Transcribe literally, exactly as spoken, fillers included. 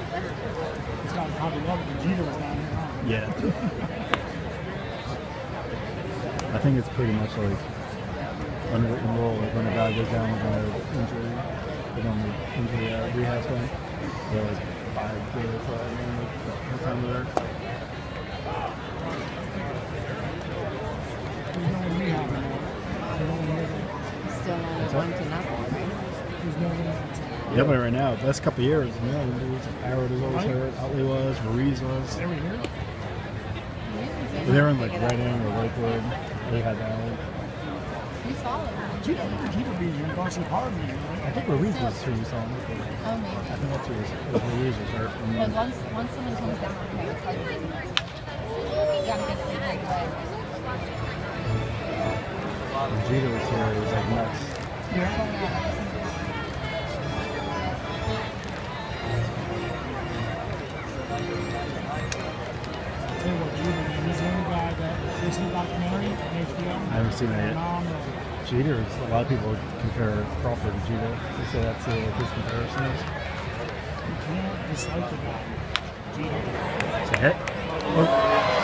This guy probably loved it. Jeter was down here. Huh? Yeah. I think it's pretty much like unwritten rule. Like when a guy goes down with an injury, they don't make injury uh, rehab thing. They're like five days for that man, like the time there. There's no one rehab anymore. Still only one to nothing, right? There's no one. Yeah, but right now, last couple of years, you know, Howard was always hurt, Utley was, Ruiz was. They were here. They were in like Reading or Lakewood. They had that. You saw it. Jeter, Jeter beat you. Garcia Parr beat you, right? I think Ruiz was who you saw in Lakewood. Oh, maybe. I think that's who was, was Ruiz was hurt. And But once, once someone comes down on the it's hard to do that. You gotta get it right away. when Jeter was here, it was like nuts. Yeah. Tell you what, Jeter, man, he's the only guy that this new documentary on H B O. I haven't seen that yet. Phenomenal. Jeter, is, a lot of people compare Crawford to Jeter. They say that's uh, what his comparison is. You can't dislike the guy. Jeter. It's a hit. Oh.